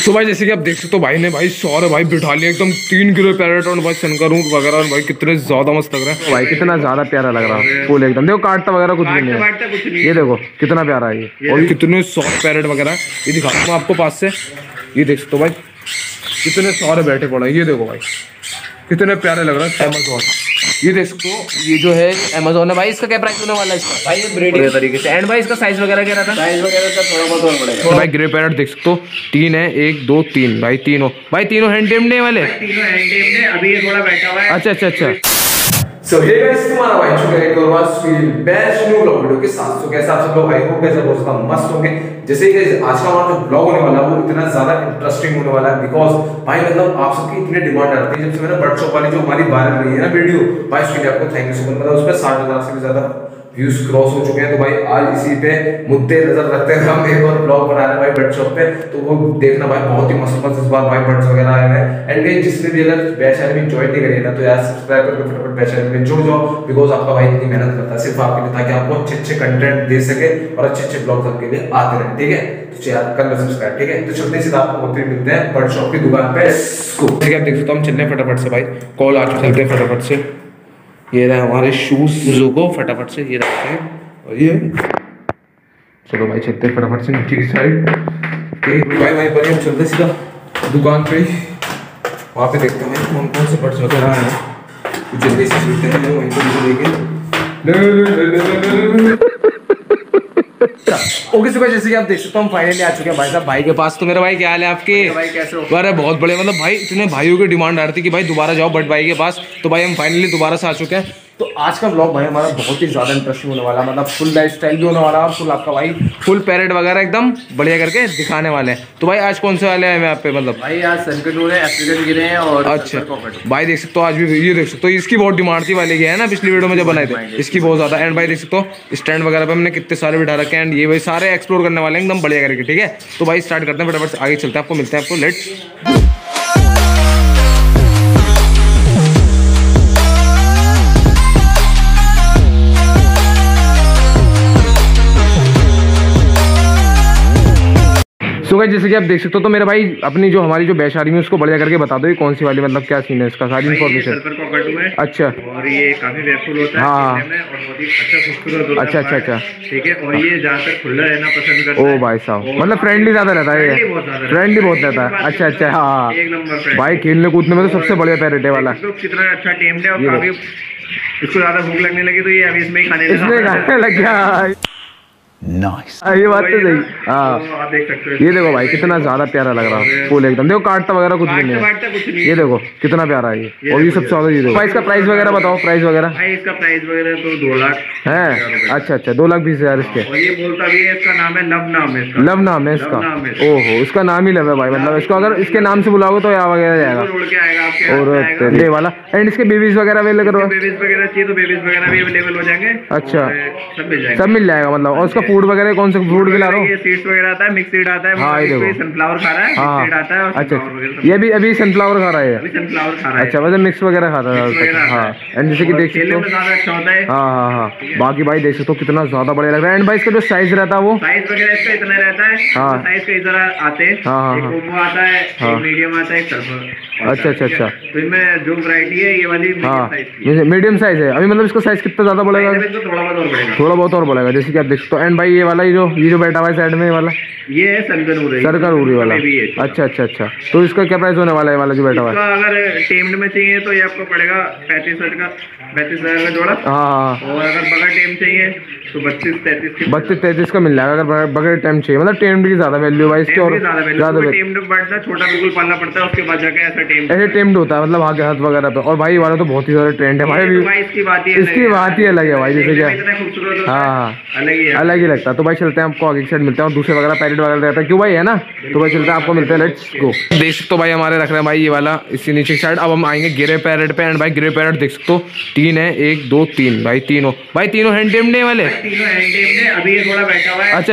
तो भाई जैसे कि आप देख सकते हो भाई ने भाई सारे भाई बिठा लिया एकदम 3 किलो पैरेट और भाई शंकरूं वगैरह और भाई कितने ज्यादा मस्त लग रहा है भाई, कितना ज्यादा प्यारा लग रहा है फुल एकदम। देखो काटता वगैरह कुछ भी नहीं है, ये देखो कितना प्यारा है ये, और कितने सॉफ्ट पैरेट वगैरह ये दिखाता हूँ आपको पास से। ये देख सकते हो भाई कितने सारे बैठे पड़े हैं, ये देखो भाई कितने प्यारे लग रहा है अमेज़न। ये देख सकते हो ये जो है अमेज़न है भाई, इसका क्या प्राइस होने वाला है इसका भाई? ये ब्रीडिंग तरीके से। एंड भाई इसका साइज वगैरह क्या रहता है? साइज वगैरह का थोड़ा बहुत और बढ़ेगा। तो भाई ग्रे पैरेट देख सकते हो 3 है, 1 2 3 भाई, तीनों हैंड टेम्ड वाले, तीनों हैंड टेम्ड है। अभी ये थोड़ा बैठा हुआ है। अच्छा। सो हे गाइस, तुम्हारा भाई चुका है एक और बार बेस्ट न्यू ब्लॉग वीडियो के साथ। तो कैसे आप सब लोग, आई होप कैसे बहुत मस्त होंगे। जैसे कि आज का हमारा जो ब्लॉग होने वाला है वो इतना ज्यादा इंटरेस्टिंग होने वाला है बिकॉज भाई मतलब आप सबकी इतनी डिमांड आती है। जब से मैंने बर्ड शॉप वाली जो हमारी वायरल रही है ना वीडियो भाई, उसके लिए आपको थैंक यू सो मच। मतलब उस पर 60,000 से भी ज्यादा व्यूज क्रॉस हो चुके हैं। तो भाई आज इसी पे मुद्दे नजर रखते हैं हम एक और ब्लॉग बना रहे हैं भाई बर्ड शॉप पे, तो वो देखना भाई बहुत ही मस्त इस बार भाई बर्ड्स वगैरह आए हैं। एंड गाइस जिसने भी अगर बैच में ज्वाइन नहीं करी है ना तो यार सब्सक्राइब करके फटाफट बैच में जुड़ जाओ बिकॉज आपका भाई इतनी मेहनत करता है सिर्फ आपके लिए, ताकि आपको अच्छे कंटेंट दे सके और अच्छे ब्लॉग्स आपके लिए आते रहे, ठीक है? तो यार कर लो सब्सक्राइब, ठीक है? तो चलते सीधा आपको होते मिलते हैं बर्ड शॉप की दुकान पे। ठीक है, आप देख सकते हो हम चलने फटाफट से भाई, कॉल आ चुके, चलते हैं फटाफट से। ये रहे हमारे शूज को फटाफट से ये रखते हैं और ये चलो भाई चलते फटाफट से नीचे की साइड। भाई वहीं पर हम चलते सीधा दुकान पे, वहाँ पे देखते हैं कौन कौन से पर्स वगैरह हैं, तो जल्दी से चलते हैं वहीं पर लेके। ओके सो जैसे कि आप देख सकते हो हम फाइनली आ चुके हैं भाई साहब भाई के पास। तो मेरा भाई क्या हाल है आपके? भाई कैसे हो? अरे बहुत बड़े, मतलब भाई इतने भाइयों की डिमांड आ रही थी कि भाई दोबारा जाओ बट भाई के पास, तो भाई हम फाइनली दोबारा से आ चुके हैं। तो आज का ब्लॉग भाई हमारा बहुत ही ज्यादा इंटरेस्टिंग होने वाला, मतलब फुल लाइफ स्टाइल भी होने वाला है, फुल आपका भाई फुल पैरेट वगैरह एकदम बढ़िया करके दिखाने वाले हैं। तो भाई आज कौन से वाले हैं यहाँ पे? मतलब भाई आज संकटूर है, अफ्रीकन गिरे हैं और अच्छा भाई देख सकते हो आज भी ये देख सकते हो, इसकी बहुत डिमांड थी वाले की है ना, पिछली वीडियो में जब बनाए थे इसकी बहुत ज्यादा। एंड भाई देख सकते हो स्टैंड वगैरह पे हमने कितने सारे बिठा रखे हैं, एंड ये भाई सारे एक्सप्लोर करने वाले हैं एकदम बढ़िया करके, ठीक है? तो भाई स्टार्ट करते हैं फटाफट से, आगे चलते हैं, आपको मिलते हैं, आपको लेट्स। तो गाइस जैसे कि आप देख सकते हो तो मेरे भाई अपनी जो हमारी जो बैच आ रही है उसको बढ़िया करके बता दो, ये कौन सी वाली, मतलब क्या सीन है इसका, सारी इन्फॉर्मेशन। अच्छा, और ये काफी वेयरफुल होता है हाँ, और बहुत ही अच्छा खूबसूरत होता है। अच्छा ठीक है, और ये ज्यादातर खुला रहना पसंद करता है। ओ भाई साहब, मतलब फ्रेंडली ज्यादा रहता है, फ्रेंडली बहुत रहता है। अच्छा हाँ, एक नंबर भाई खेलने कूदने में तो सबसे बढ़िया पैरेट वाला। कितना अच्छा टेम्ड है और काफी इसको ज्यादा भूख लगने लगी तो ये अभी इसमें ही खाने लग गया। नाइस, ये बात तो सही। हाँ ये देखो भाई कितना ज्यादा प्यारा लग रहा है फुल एकदम। देखो काटता वगैरह कुछ भी नहीं है, ये देखो कितना प्यारा है ये, और ये सबसे ज्यादा ये देखो। भाई इसका प्राइस वगैरह बताओ, प्राइस वगैरह? इसका प्राइस वगैरह तो 2 लाख है। अच्छा 2,20,000 इसके। और ये बोलता भी है, इसका नाम है लव नाम है इसका। लव नाम है इसका? ओहो, इसका नाम ही लव है भाई, मतलब इसको अगर इसके नाम से बुलाओगे तो यहाँ वगैरह जाएगा। और ये वाला एंड इसके बेबीज वगैरह अवेलेबल करो, बेबीज वगैरह चाहिए तो बेबीज वगैरह भी अवेलेबल हो जाएंगे। अच्छा सब मिल जाएगा मतलब। और उसका फूड वगैरह कौन सा फूड खिला रहा हूँ? ये सीड्स वगैरह आता है, मिक्स सीड आता है। हाँ ये देखो सनफ्लावर खा रहा है, हाँ सीड आता है। अच्छा ये भी अभी सनफ्लावर खा रहा है, अभी सनफ्लावर खा रहा है। अच्छा वैसे मिक्स वगैरह खाता है। हाँ एंड जैसे कि देख सकते हो अच्छा होता है। हाँ बाकी भाई देख सकते हो कितना ज्यादा बढ़िया लग रहा है। एंड भाई इसका जो साइज रहता है वो साइज वगैरह इसका इतना रहता है। हाँ साइज कई तरह आते हैं, एक कोम्बो आता है, एक मीडियम आता है, एक सर्फर। अच्छा तो इनमें जो वैरायटी है ये वाली मीडियम साइज है। अभी मतलब इसका साइज कितना ज्यादा बढ़ेगा? थोड़ा बहुत और बढ़ेगा, जैसे कि आप देख सकते हो। एंड भाई ये वाला ये जो बैठा हुआ है साइड में वाला, ये है सरकनूरी वाला। अच्छा तो इसका क्या प्राइस होने वाला है वाला जो बैठा हुआ है? अगर टेम्ड में चाहिए तो ये आपको पड़ेगा 35,000 का जोड़ा। हाँ और अगर बगैर टेम चाहिए तो 32-33 का मिल जाएगा अगर बगैर टेम चाहिए। मतलब टेम्ड की ज्यादा वैल्यू भाई इसकी, और ज्यादा टेम्ड बर्ड छोटा बिल्कुल पालना पड़ता है, उसके बाद जाके ऐसे टेम्ड होता है, मतलब आगे हाथ वगैरह पे। और भाई वाला तो बहुत ही ज्यादा ट्रेंड है भाई, इसकी बात ही अलग है भाई, जैसे क्या हाँ अलग ही लगता है। तो भाई चलते हैं, आपको आगे की साइड मिलते हैं और दूसरे वगैरह पैरेट वगैरह रहता है, क्यों भाई है ना? तो भाई चलते हैं, आपको मिलते हैं, लेट्स गो। देख सकते हो भाई हमारे रख रहे हैं भाई ये वाला इसकी नीचे की साइड। अब हम आएंगे ग्रे पैरेट पे। एंड भाई ग्रे पैरेट देख सकते हो 3 है, 1 2 3 भाई, तीनों हैंड टेम्ड वाले। अभी ये थोड़ा बैठा हुआ है। अच्छा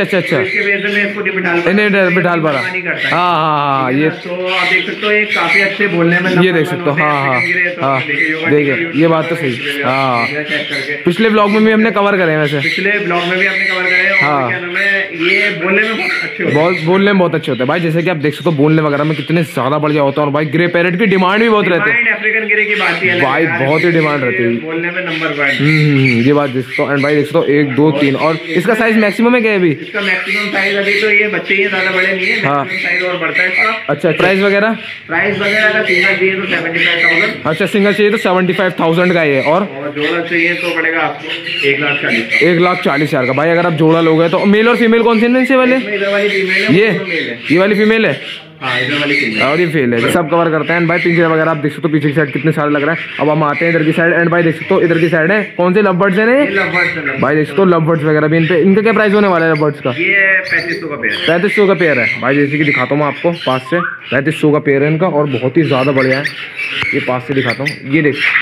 इन्हें बिठाल पा रहा। हाँ ये तो आप देख सकते हो ये काफी अच्छे बोलने में, ये देख सकते हो। हाँ देखिए ये बात तो सही। हाँ पिछले ब्लॉग में भी हमने कवर करे, वैसे पिछले ब्लॉग में भी हमने कवर करे हैं और हाँ। क्या नाम है, ये बोलने में बहुत अच्छे होते हैं। बहुत बोलने में बहुत अच्छे होते हैं भाई। जैसे कि आप देख सकते हो बोलने वगैरह में कितने ज्यादा बढ़िया होता है। और भाई ग्रे पैरेट की डिमांड भी बहुत रहती है अफ्रीकन ग्रे की बात ही अलग है भाई, यार, बहुत ही डिमांड रहती है बोलने में नंबर 1। ये बात देख सकते हो। एंड भाई देख सकते हो 1 2 3 और इसका साइज मैक्सिमम है क्या अभी? इसका मैक्सिमम साइज अभी तो ये बच्चे ही ज्यादा बड़े नहीं है, हाँ। मैक्सिमम साइज और बढ़ता है इसका। अच्छा, प्राइस वगैरह? प्राइस वगैरह अगर सिंगल चाहिए तो 75,000। अच्छा, सिंगल चाहिए तो 75,000 का है। और जोड़ा चाहिए तो पड़ेगा आपको 1,40,000। 1,40,000 का भाई। अगर आप जोड़ा लोगे तो मेल और फीमेल कौन से इनसे वाले? इधर वाली फीमेल है, ये वाली फीमेल है हाँ, इधर वाली फीमेल और ये फेल है। सब कवर करते हैं। भाई पिंजरे वगैरह आप देख सकते हो पीछे की साइड कितने सारे लग रहा है। अब हम आते हैं इधर की साइड। एंड भाई देख सकते हो इधर की साइड है कौन से लव बर्ड्स है ये लव बर्ड्स। भाई देख सकते हो लव बर्ड्स वगैरह भी इन पे। इनका क्या प्राइस होने वाला है लव बर्ड्स का? ये 3500 का पेयर है। 3500 का पेयर है भाई। जैसे कि दिखाता हूँ मैं आपको पास से, 3500 का पेयर है इनका और बहुत ही ज़्यादा बढ़िया है। ये पास से दिखाता हूँ,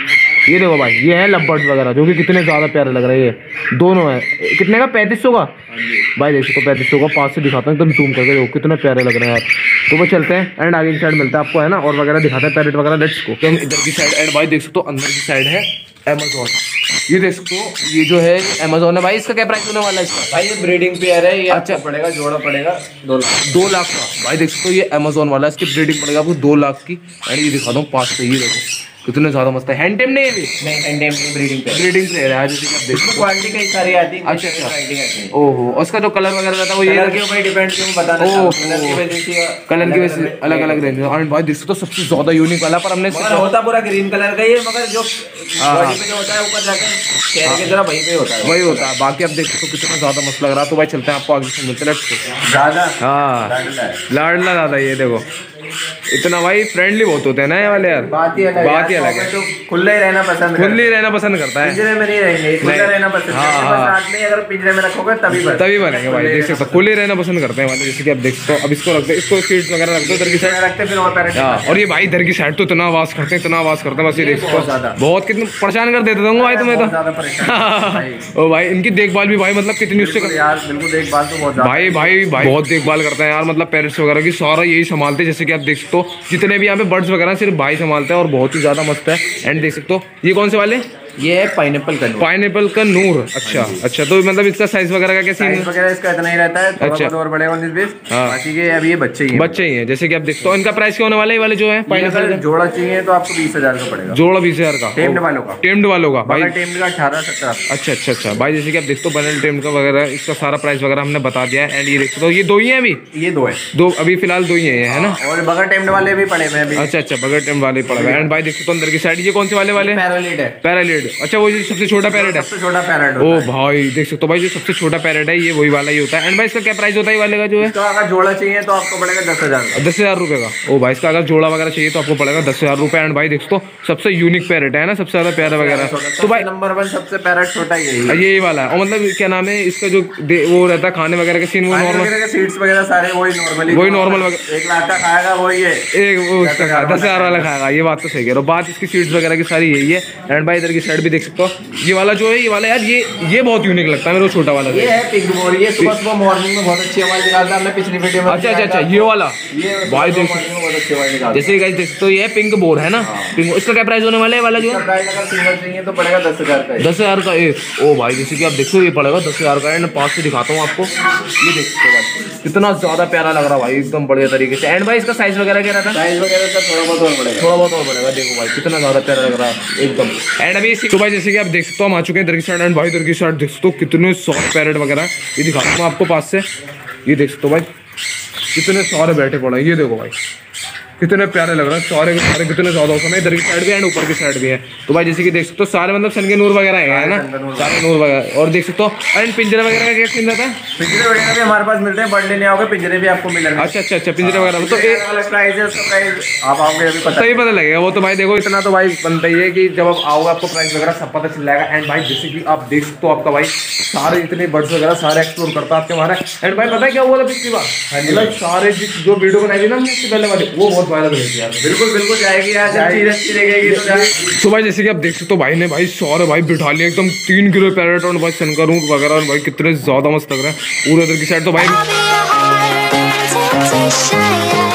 ये देखो भाई, ये है लव बर्ड्स वगैरह जो कि कितने ज़्यादा प्यारे लग रहे हैं। ये दोनों है कितने का? 3500 का भाई। देख सकते हो 3500 का। पास से दिखाता हूँ एकदम जूम करके, देखो कितने प्यारे लग रहे हैं यार। तो वो चलते हैं एंड आगे की साइड मिलता है आपको, है ना, और वगैरह दिखाते हैं पैरेट वगैरह। Let's go. तो हम इधर की साइड एंड भाई देख सकते हो अंदर की साइड है अमेज़न। ये देख सकते हो, ये जो है अमेज़न है भाई। इसका क्या प्राइस होने वाला है इसका? भाई ये ब्रीडिंग पेयर है, ये अच्छा आपको पड़ेगा, जोड़ा पड़ेगा 2 लाख। 2 लाख का भाई। देख सकते हो ये अमेज़न वाला है, इसकी ब्रीडिंग पड़ेगा आपको 2 लाख की। एंड ये दिखा दूँ पास से, ये देखो कितने ज्यादा मस्त है। हैंड टेम नहीं है ये? नहीं, एंडेम ब्रीडिंग पेयर। ब्रीडिंग से है जैसे कि आप देख सकते हो। क्वालिटी कई सारी आती है। अच्छा, अच्छा। वैरायटी आती है। ओहो, और उसका जो कलर वगैरह रहता है वो ये कलर के ऊपर डिपेंड क्यों बताना ओह, चाहूँ, कलर की वजह से कलर की वजह से अलग अलग रेंज है। और भाई देख सकते हो सबसे ज्यादा यूनिक वाला, पर हमने मगर होता पूरा ग्रीन कलर का ही है, मगर जो बॉडी पे जो होता है ऊपर जाके चेहरे की तरह वहीं पे होता है। वही होता है। बाकी आप देख सकते हो कितना ज्यादा मस्त लग रहा है। तो भाई चलते हैं आपको आगे से मिलते हैं। ज्यादा हाँ, लाडला दादा ये देखो इतना भाई फ्रेंडली बहुत होते हैं ना ये वाले यार। बात ही अलग बात ही अलग है। तो खुले ही रहना पसंद करता है। खुले रहना पसंद करता है, पिंजरे में नहीं रहेंगे, खुले नहीं। रहना पसंद हाँ, करते हैं। हाँ। बस साथ में अगर पिंजरे में रखोगे तभी बनेंगे भाई। देख सकते हो खुले रहना पसंद करते हैं वाले। जैसे कि आप देख सकते हो, अब इसको रखते हैं, इसको सीट्स वगैरह रखते हो इधर की साइड रखते फिर और पैरेट। हाँ। और ये भाई इधर की साइड तो इतना आवाज करते हैं, इतना आवाज करते हैं बस। ये देख सकते हो बहुत कितने परेशान कर देते होंगे भाई तुम्हें तो। ज्यादा परेशान ओ भाई इनकी देखभाल भी भाई मतलब कितनी उससे यार, बिल्कुल देखभाल तो बहुत ज्यादा। भाई बहुत देखभाल करते हैं यार, मतलब पेरेंट्स वगैरह की सारा यही संभालते हैं। जैसे कि आप देख सकते हो जितने भी यहाँ पे बर्ड्स वगैरह सिर्फ भाई संभालते हैं और बहुत ही ज्यादा मस्त है। एंड देख सकते हो ये कौन से वाले? ये है पाइनएप्पल का नूर। पाइनएप्पल का नूर। अच्छा अच्छा, तो मतलब इसका साइज वगैरह का क्या सीन साइज है? वगैरह इसका इतना ही रहता है, थोड़ा अच्छा। बहुत और बढ़ेगा 19-20। हाँ। बाकी के अभी ये बच्चे ही हैं। बच्चे ही हैं। जैसे कि आप देखते हो इनका प्राइस क्या होने वाला है? ये वाले जो है पाइनएप्पल अगर जोड़ा चाहिए तो आपको 20,000 का पड़ेगा। जोड़ा 20,000 का टेम्ड वालों का। टेम्ड वालों का भाई। टेम्ड का 18-17। अच्छा अच्छा अच्छा भाई। जैसे कि आप देखते हो बनल टेम्ड का वगैरह इसका सारा प्राइस वगैरह हमने बता दिया है। एंड ये देखते हो ये 2 ही हैं अभी? ये 2 है, दो अभी फिलहाल 2 ही है ना? और बगैर टेम्ड वाले भी पड़े हुए हैं अभी। अच्छा अच्छा, बगैर टेम्ड वाले पड़ा हुआ है। एंड भाई देखते हो अंदर की साइड ये कौन से वाले पैरालीड है। पैरालीड। अच्छा, वो जो सबसे छोटा पैरेट है? सबसे छोटा पैरेट ओ होता है। भाई देख सकते हो भाई, जो सबसे छोटा पैरेट है ये वही वाला ही होता है। एंड भाई इसका क्या प्राइस होता है ये वाले का जो है? इसका अगर जोड़ा चाहिए तो आपको पड़ेगा 10,000 का। 10,000 रुपए का। ओ भाई इसका अगर जोड़ा वगैरह चाहिए तो आपको पड़ेगा 10,000 रुपए। एंड भाई देख सकते हो सबसे यूनिक पैरेट है ना, सबसे ज्यादा प्यारा वगैरह। तो भाई नंबर 1 सबसे पैरेट छोटा यही है। ये वाला है। और मतलब क्या नाम है इसका जो वो रहता है खाने वगैरह का सीन? वो नॉर्मल सीड्स वगैरह सारे वही नॉर्मल 1 लाख का खाएगा वही है। एक वो उसका 10,000 वाला खाएगा। ये बात तो सही कह रहे हो। बात इसकी सीड्स वगैरह की सारी यही है। एंड भाई इधर की साइड भी देख सकते हो ये वाला जो है, ये वाला यार ये बहुत यूनिक लगता है मेरे को, छोटा वाला। ये है पिंक बोर। ये सुबह मॉर्निंग में बहुत अच्छी आवाज निकालता है, हमने पिछली वीडियो में। अच्छा अच्छा अच्छा, ये वाला ये भाई देख बहुत अच्छी आवाज निकालता है। जैसे गाइस देख सकते हो ये पिंक बोर है ना। पिंक, इसका क्या प्राइस होने वाला है वाला जो? इसका प्राइस अगर सिंगल चाहिए तो पड़ेगा 10,000 का। 10,000 का एक। ओ भाई जैसे कि आप देखो ये पड़ेगा 10,000 का। एंड पास से दिखाता हूँ आपको, ये देख सकते हो भाई कितना ज्यादा प्यारा लग रहा है भाई, एकदम बढ़िया तरीके से। एंड भाई इसका साइज वगैरह क्या रहता है? साइज वगैरह का थोड़ा बहुत और बढ़ेगा, थोड़ा बहुत और बढ़ेगा। देखो भाई कितना ज्यादा प्यारा लग रहा है एकदम। एंड अभी तो भाई जैसे कि आप देख सकते हो हम आ चुके हैं इधर की साइड। एंड भाई इधर की साइड देख सकते हो कितने सॉफ्ट पैरेट वगैरह, ये दिखाता हूँ आपको पास से। ये देख सकते हो भाई कितने सारे बैठे पड़े हैं। ये देखो भाई कितने प्यारे लग रहे हैं सारे के सारे, कितने ज्यादा होते हैं। इधर की साइड भी है एंड ऊपर की साइड भी है। तो भाई जैसे कि देख सकते हो सारे मतलब सन के नूर वगैरह है ना, सारे नूर वगैरह। और देख सकते हो एंड पिंजरे वगैरह का क्या सीन रहता है? पिंजरे वगैरह भी हमारे पास मिलते हैं, बर्ड लेने आओगे पिंजरे भी आपको मिलेंगे। अच्छा अच्छा अच्छा, पिंजरे वगैरह तो एक अलग प्राइस है, उसका प्राइस आप आओगे अभी सही पता लगेगा वो तो भाई। देखो इतना तो भाई बनता ही है कि जब आप आओगे आपको प्राइस वगैरह सब पता चल जाएगा। एंड भाई जैसे कि आप देख सकते हो आपका भाई सारे इतने बर्ड्स वगैरह सारे एक्सप्लोर करता है आपके हमारा। एंड भाई पता है क्या हुआ था पिछली बार? मतलब सारे जो वीडियो बनाई थी ना हमने इससे पहले वाले, वो बहुत वायरल हुई थी यार। बिल्कुल बिल्कुल जाएगी यार, जब चीज अच्छी लगेगी तो जाएगी। तो भाई जैसे कि आप देख सकते हो भाई ने भाई सारे भाई बिठा लिए एकदम 3 किलो पैरेट और भाई सनकरूट वगैरह। और भाई कितने ज्यादा मस्त लग रहा है पूरे इधर की साइड। तो भाई